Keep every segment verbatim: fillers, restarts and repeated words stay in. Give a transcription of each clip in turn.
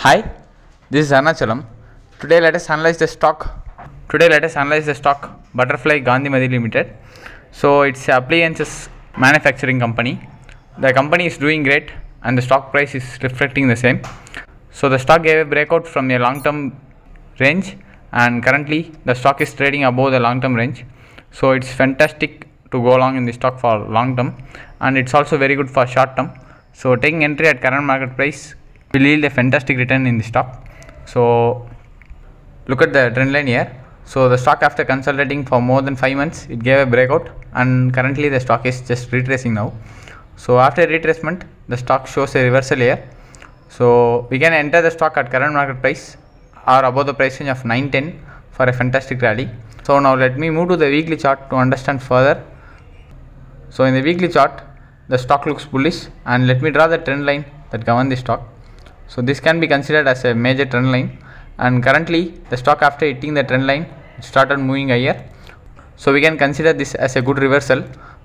Hi, this is Arnachalam. Today let us analyze the stock. Today let us analyze the stock Butterfly Gandhimathi Limited. So it's a appliances manufacturing company. The company is doing great and the stock price is reflecting the same. So the stock gave a breakout from a long-term range and currently the stock is trading above the long-term range. So it's fantastic to go along in the stock for long-term, and it's also very good for short-term. So taking entry at current market price will yield a fantastic return in the stock. So look at the trend line here. So the stock, after consolidating for more than five months, it gave a breakout and currently the stock is just retracing now. So after retracement, the stock shows a reversal here. So we can enter the stock at current market price or above the price range of nine ten for a fantastic rally. So now let me move to the weekly chart to understand further. So in the weekly chart, the stock looks bullish, and let me draw the trend line that governs the stock. So this can be considered as a major trend line, and currently the stock, after hitting the trend line, it started moving higher. So we can consider this as a good reversal.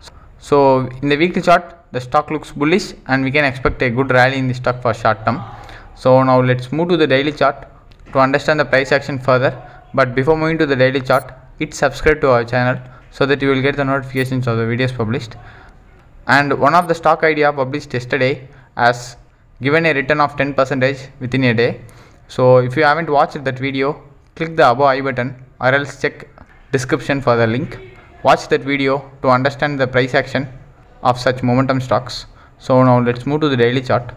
So in the weekly chart, the stock looks bullish and we can expect a good rally in the stock for short term. So now let's move to the daily chart to understand the price action further. But before moving to the daily chart, hit subscribe to our channel so that you will get the notifications of the videos published. And one of the stock idea published yesterday has given a return of ten percent within a day. So if you haven't watched that video, click the above I button or else check description for the link. Watch that video to understand the price action of such momentum stocks. So now let's move to the daily chart.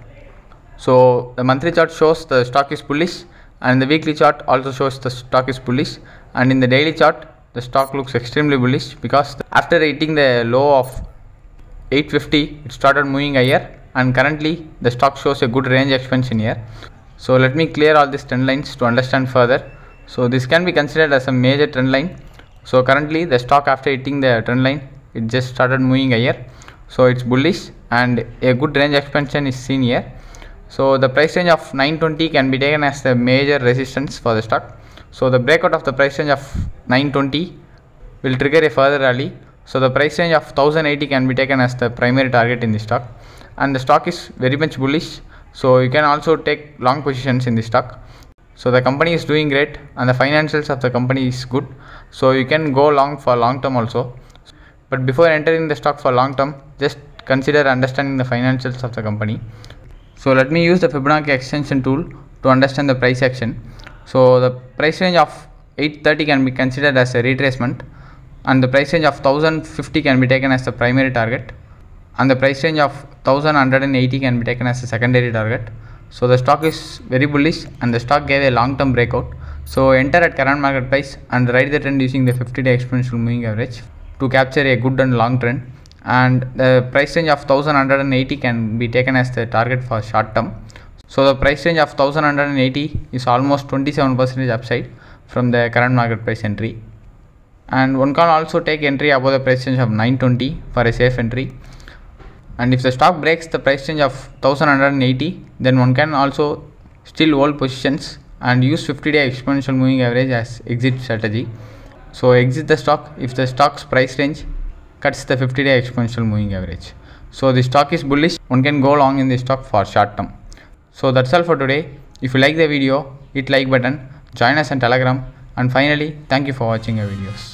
So the monthly chart shows the stock is bullish, and the weekly chart also shows the stock is bullish, and in the daily chart the stock looks extremely bullish because after hitting the low of eight fifty, it started moving higher, and currently the stock shows a good range expansion here. So let me clear all these trend lines to understand further. So this can be considered as a major trend line. So currently the stock, after hitting the trend line, it just started moving higher. So it's bullish and a good range expansion is seen here. So the price range of nine twenty can be taken as the major resistance for the stock. So the breakout of the price range of nine twenty will trigger a further rally. So the price range of one thousand eighty can be taken as the primary target in the stock, and the stock is very much bullish. So you can also take long positions in the stock. So the company is doing great and the financials of the company is good. So you can go long for long term also. But before entering the stock for long term, just consider understanding the financials of the company. So let me use the Fibonacci extension tool to understand the price action. So the price range of eight thirty can be considered as a retracement, and the price range of one thousand fifty can be taken as the primary target, and the price range of one thousand one hundred eighty can be taken as a secondary target. So the stock is very bullish and the stock gave a long term breakout. So enter at current market price and ride the trend using the fifty day exponential moving average to capture a good and long trend, and the price range of one thousand one hundred eighty can be taken as the target for short term. So the price range of one thousand one hundred eighty is almost twenty-seven percent upside from the current market price entry, and one can also take entry above the price range of nine twenty for a safe entry. And if the stock breaks the price range of one thousand one hundred eighty, then one can also still hold positions and use fifty day exponential moving average as exit strategy. So exit the stock if the stock's price range cuts the fifty day exponential moving average. So the stock is bullish, one can go long in the stock for short term. So that's all for today. If you like the video, hit like button, join us on Telegram, and finally thank you for watching our videos.